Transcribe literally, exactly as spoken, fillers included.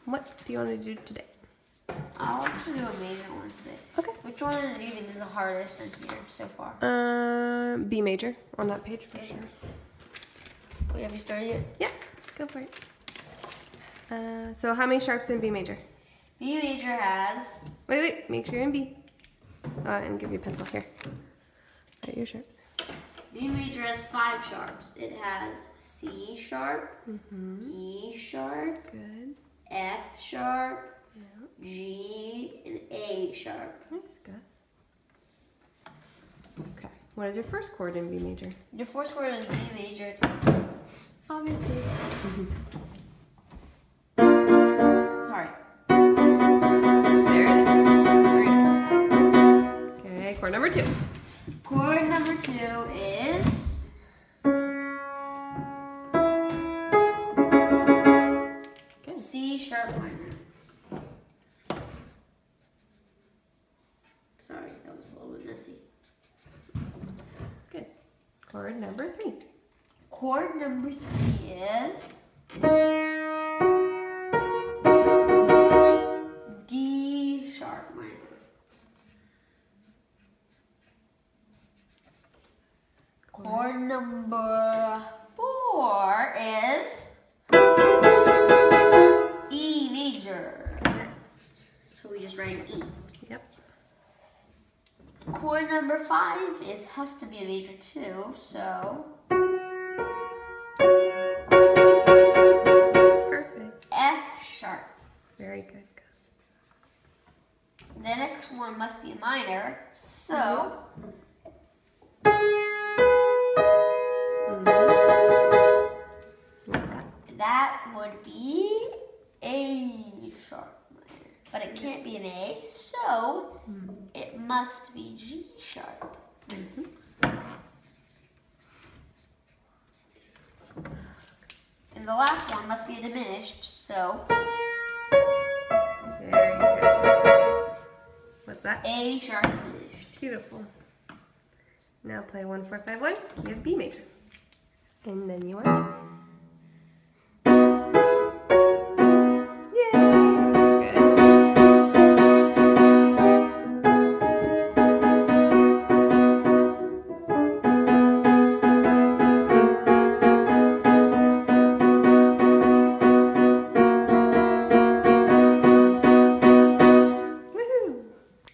what do you want to do today? I'll actually do a major one today. Okay. Which one do you think is the hardest in here so far? Uh, B major on that page for sure. Wait, have you started yet? Yeah, go for it. Uh, so how many sharps in B major? B major has... Wait, wait, make sure you're in B. Uh, and give you a pencil here. Write your sharps. B major has five sharps. It has C sharp, Mm-hmm. E sharp, Good. F sharp, Yeah. G, and A sharp. Nice, Gus. Okay. What is your first chord in B major? Your first chord is B major. It's Obviously. sorry. There it is. There it is. Okay, chord number two. Chord number two is Good. C sharp minor. Sorry, that was a little bit messy. Good. Chord number three. Chord number three is D sharp minor. Chord number four is E major. So we just write an E. Yep. Chord number five is has to be a major too, so Perfect. F sharp. Very good. The next one must be a minor, so that would be A sharp minor. But it can't be an A, so it must be G sharp. And the last one must be a diminished, so Very good. What's that? A sharp diminished. Beautiful. Now play one, four, five, one. Key of B major. And then you are done.